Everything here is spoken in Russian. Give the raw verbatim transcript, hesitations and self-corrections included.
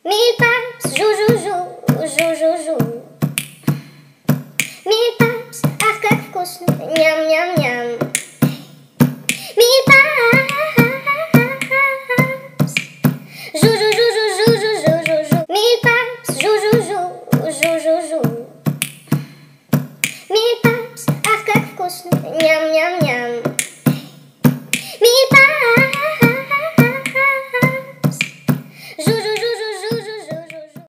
Meat pipes, жу-жу-жу, жу-жу-жу. Meat pipes, ах, как вкусно, ням-ням-ням.